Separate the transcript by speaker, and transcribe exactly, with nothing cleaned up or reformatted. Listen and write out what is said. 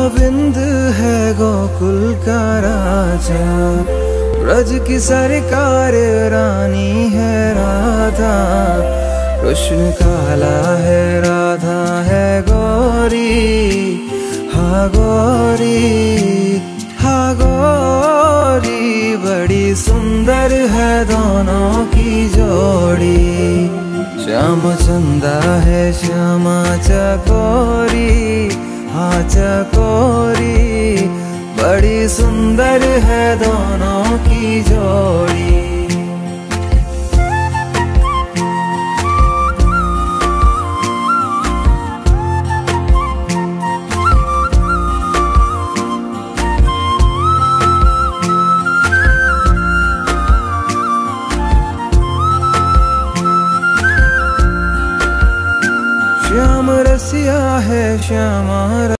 Speaker 1: गोविंद है गोकुल का राजा, ब्रज की सरकार रानी है राधा। कृष्ण काला है राधा है गौरी, हा गौरी हा गौरी। बड़ी सुंदर है दोनों की जोड़ी, श्याम चंदा है श्यामा चकोरी, हाँ चकोरी। बड़ी सुंदर है दोनों की जोड़ी। श्याम रसिया है श्यामा